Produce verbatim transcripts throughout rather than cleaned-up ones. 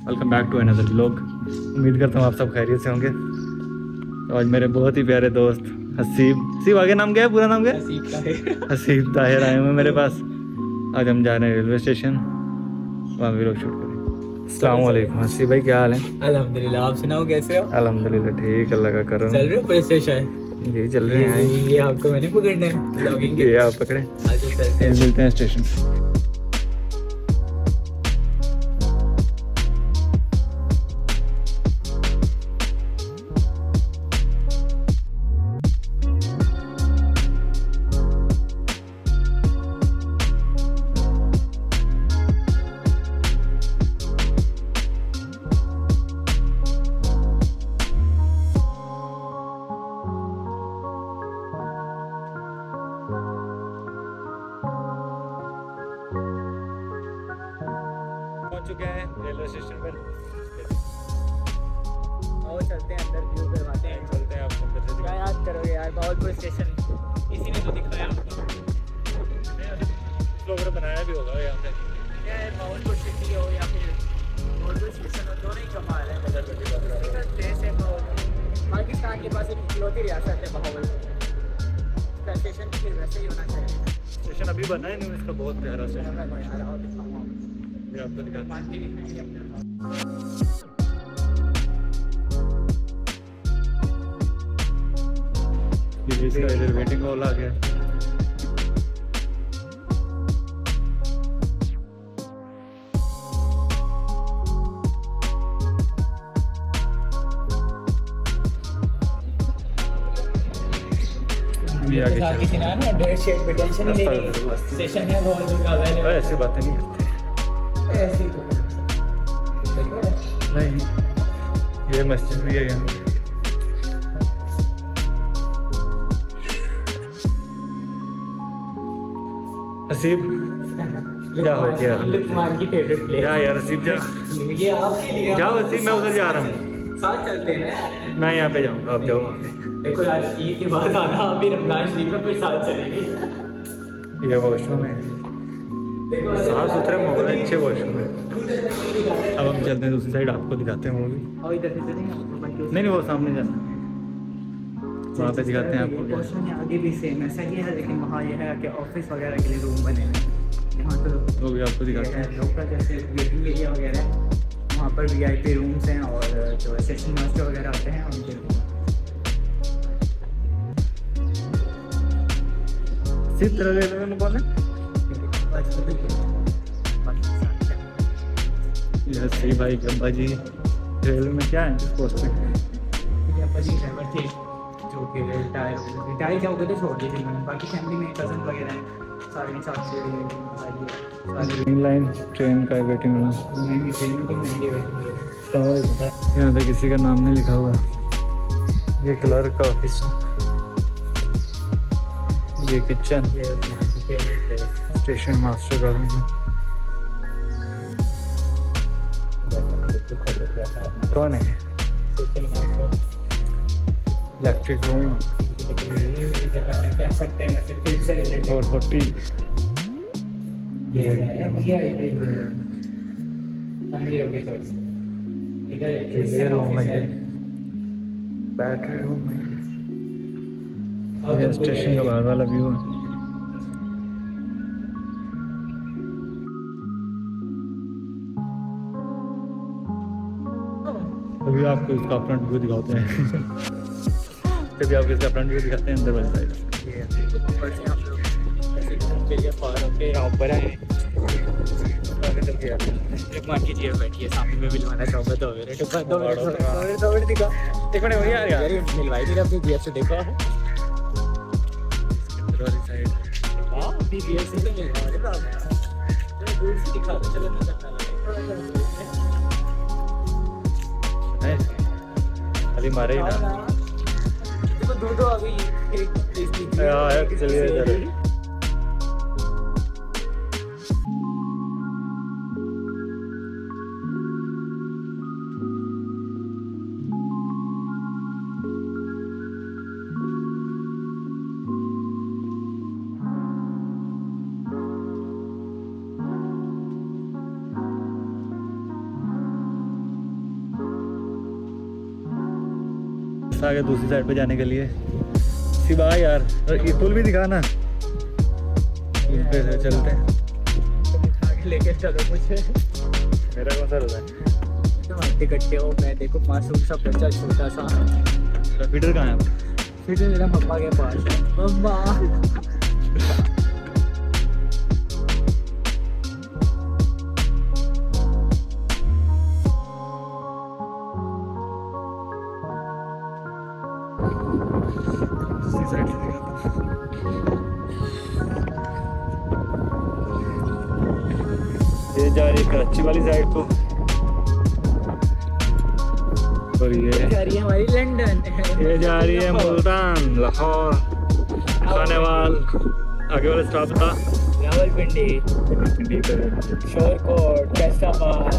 Welcome back to another vlog. उम्मीद करता हूँ आप सब खैरियत से होंगे। तो आज मेरे बहुत ही प्यारे दोस्त हसीब हसीब आगे नाम क्या है, पूरा नाम क्या है? हसीब ताहिर। हसीब ताहिर आए हुए मेरे पास। आज हम जा रहे हैं रेलवे स्टेशन, वहाँ व्लॉग शूट करें। अस्सलाम वालेकुम हसीब भाई, क्या हाल है? अल्हम्दुलिल्लाह, आप सुनाओ कैसे हो? अल्हम्दुलिल्लाह ठीक, अल्लाह का करम। चल रहे हो पुलिस स्टेशन? जी चल रहे हैं। ये आपको मैंने पकड़ना है ब्लॉगिंग के। ये आप पकड़े, आज चलते हैं। मिलते हैं स्टेशन। पहुंच चुके हैं रेलवे स्टेशन पर। आओ चलते हैं अंदर, व्यू करवाते हैं। चलते हैं, आप अंदर से क्या याद करोगे यार, भावलपुर स्टेशन इसी ने तो दिखाया आपको। दिखा बनाया भी होगा यहाँ पे। क्या है, भावलपुर सिटी हो या फिर भावलपुर स्टेशन हो, दोनों ही कमाल है। देश है पाकिस्तान के पास एक इकलौती रियासत है भावलपुर। इसका स्टेशन फिर वैसे ही होना चाहिए। स्टेशन अभी बना है नहीं, इसका बहुत प्यारा स्टेशन है। ये आपको दिखाते हैं। ये इसका इधर वेटिंग हॉल आ गया। ये आगे चल। किसी ने ना डेढ़ शेड पे टेंशन ही नहीं, स्टेशन है भावलपुर का अवेलेबल। ऐसी बातें नहीं करते। ऐसी तो नहीं, ये मस्जिद भी है यहाँ। हसीब क्या हो गया? तुम्हारी की फेवरेट प्लेस। क्या यार हसीब, जा ये आपके लिए जाओ हसीब, मैं उधर जा रहा हूँ। साथ चलते हैं। मैं यहाँ पे जाऊँगा, आप जाओ। देखो यार, ईद के बाद आना, अभी रमजान शरीफ में फिर साथ चलेंगे। ये वॉशरूम है, साफ सुथरे माहौल है, अच्छे वॉशरूम है। अब हम चलते हैं दूसरी साइड, आपको दिखाते हैं मूवी। और इधर से चलेंगे। नहीं नहीं, वो सामने जाना है, वहाँ पे दिखाते हैं आपको। वॉशरूम आगे भी सेम ऐसा ही है, लेकिन वहाँ ये है कि ऑफिस वगैरह के लिए रूम बने हैं। यहाँ तो वो भी आपको दिखाते हैं। लोकल जैसे वेटिंग एरिया वगैरह है, वहाँ पर वी आई पी रूम्स हैं और जो सेशन मास्टर वगैरह आते हैं उनके रूम। इसी तरह रेलवे में कौन है? सही भाई गब्बा जी रेलवे में क्या है इस पोस्ट पे? ड्राइवर थे जो कि रिटायर रिटायर क्या हो गए थे, छोड़ दिए थे मैंने। बाकी फैमिली में कज़न वगैरह हैं, सारे साथ से। ग्रीन लाइन ट्रेन का वेटिंग रूम। यहाँ पे किसी का नाम नहीं लिखा हुआ। ये क्लर्क का ऑफिस, ये किचन, स्टेशन मास्टर का रूम। कौन है? इलेक्ट्रिक रूम और होटल। ये रूम है, बैटरी रूम है। ये स्टेशन का बाहर वाला व्यू है। अभी आपको इसका फ्रंट व्यू दिखाते हैं। तभी आपको इसका फ्रंट व्यू दिखाते हैं अंदर वाली साइड। यहाँ पर आए की चेयर बैठी है सामने में, मिलवाना चाहूँगा तो मेरे दो मिनट दो मिनट दो मिनट दिखा। एक मिनट भैया यार, मिलवाई थी अपनी जी एफ से, देखो अंदर वाली साइड। हाँ अपनी जी एफ से तो मिलवा रहे थे। दूर से दिखा तो चलो नहीं करना खाली मारे ही ना। देखो दो दो अभी एक चलिए इधर। रास्ता आ गया दूसरी साइड पे जाने के लिए। सिवा यार ये पुल भी दिखाना, पुल पे से चलते हैं। आगे लेके चलो मुझे। मेरा कौन सा रोजा है? तो हट्टे कट्टे हो, मैं देखो मासूम सा बच्चा छोटा सा। फीडर कहाँ है? फिर मेरा मम्मा के पास है। मम्मा ये जा रही है कराची वाली साइड को, और ये जा रही है हमारी लंदन। ये जा रही है मुल्तान, लाहौर, खानेवाल। आगे वाला स्टॉप था रावलपिंडी, शोरकोट, फैसलाबाद।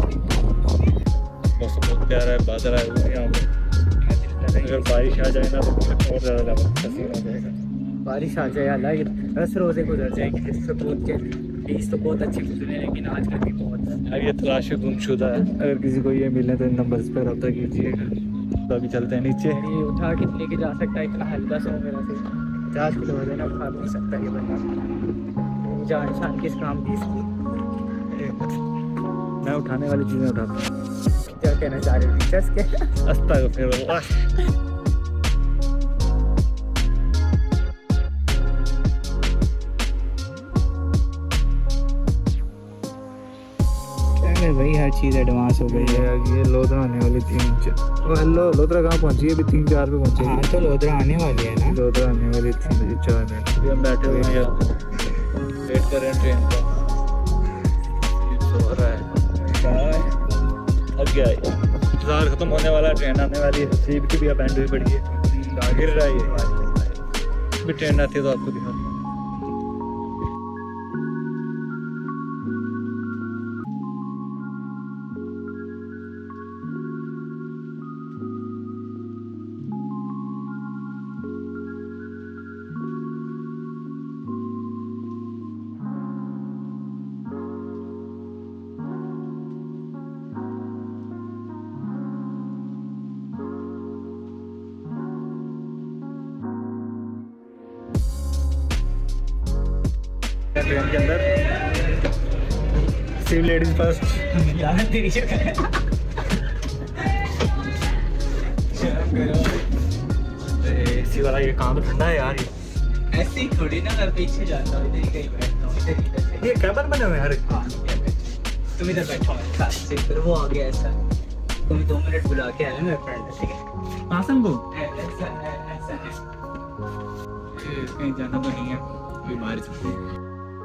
मौसम बहुत प्यारा है, बादल आए हुए हैं यहाँ पे। अगर बारिश आ जाए ना तो और ज़्यादा ज़बरदस्त सीन हो जाएगा। बारिश आ जाए अल्लाह, दस रोज़े गुजर जाएंगे सुकून के। बीस तो बहुत अच्छे गुजरे, लेकिन आज गर्मी बहुत है। अब ये तलाशी गुमशुदा है, अगर किसी को ये मिले तो इन नंबर्स पर रब्ता कीजिएगा। तो अभी चलते हैं नीचे। ये उठा के लेके जा सकता है, इतना हल्का सा हो मेरा से पचास किलो वजन है, उठा नहीं सकता ये बंदा। जान शान किस काम की इसकी। मैं उठाने वाली चीज़ें उठाता हूँ। क्या कहना चाह रहे हो टीचर्स के? अस्तगफिरुल्लाह। भाई हर चीज़ एडवांस हो गई है। ये लोधरा आने वाली तीन चार। हेलो लोधरा कहाँ पहुँची है? अभी तीन चार पे पहुँची। हाँ तो लोधरा आने वाली है ना। लोधरा आने वाली तीन बजे चार मिनट। अभी हम बैठे हुए हैं, वेट कर रहे हैं ट्रेन का। सो रहा है, थक गया है। इंतजार खत्म होने वाला, ट्रेन आने वाली है। सीट की भी अब बैंड हुई पड़ी है, गिर रहा है। भी ट्रेन आती है तो आपको दिखा। ट्रेन के अंदर सिर्फ लेडीज फर्स्ट। तेरी शक्ल एसी वाला ये काम तो ठंडा है यार। ये ऐसे ही थोड़ी ना, मैं पीछे जाता हूँ, इधर ही कहीं बैठता हूँ, इधर इधर से। ये कैबिन बने हुए हैं हर। हाँ, तुम इधर बैठो मेरे साथ से, फिर वो आ गया ऐसा। तुम दो मिनट बुला के आए मेरे फ्रेंड, ठीक है? आसन को ऐसा ऐसा है। कहीं जाना तो नहीं है, कोई बारिश होती।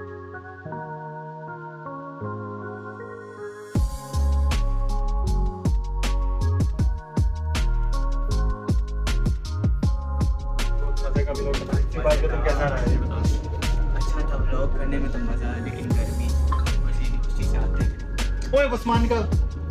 तुम कैसा रहा है ये बताओ। अच्छा था ब्लॉग करने में तो मजा आया, लेकिन गर्मी उसी उसी से आते हैं। ओए उस्मान का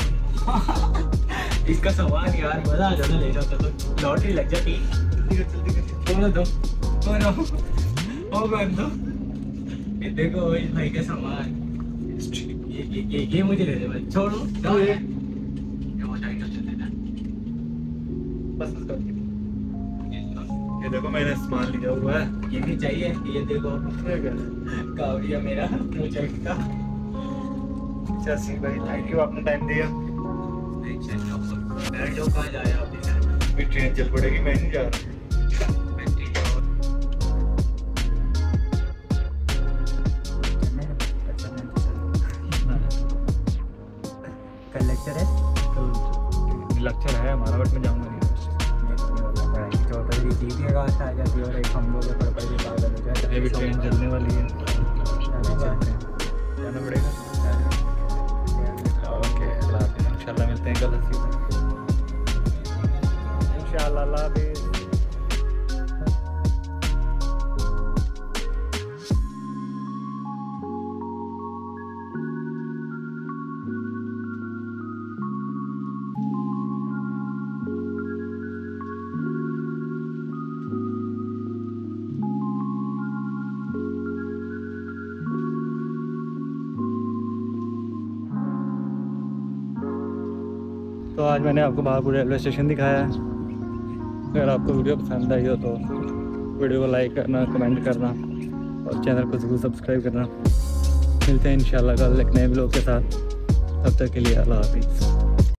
इसका सामान यार मजा आ जाता, ले जाता तो लॉटरी लग जाती। बोलो दो बोलो ओ कर दो। ये देखो इस भाई का सामान, ये ये ये, ये मुझे दे दे भाई, छोड़ो दो ये ये हो जाएगा, चलते ना बस बस कर। ये देखो मैंने सामान लिया हुआ है। ये भी चाहिए, ये देखो कावड़िया मेरा प्रोजेक्ट का। चाची भाई थैंक यू, आपने टाइम दिया। बैठो, कहाँ जाए आप इधर? फिर ट्रेन चल पड़ेगी, मैं नहीं जा रहा। कल लेक्चर है, लेक्चर है हमारा, बट मैं जाऊँगा नहीं। चौथी जी की आवाज़ आ जाती है और एक हम लोग पढ़ पढ़ के पागल हो जाते हैं। ये भी ट्रेन चलने वाली है, जाना पड़ेगा। ओके इंशाल्लाह मिलते हैं कल। इंशाल्लाह अल्लाह हाफिज़। तो आज मैंने आपको बहापुर रेलवे स्टेशन दिखाया है। अगर आपको वीडियो पसंद आई हो तो वीडियो को लाइक करना, कमेंट करना और चैनल को ज़रूर सब्सक्राइब करना। मिलते हैं इंशाल्लाह कल एक नए ब्लॉग के साथ। तब तक के लिए अल्लाह हाफिज़।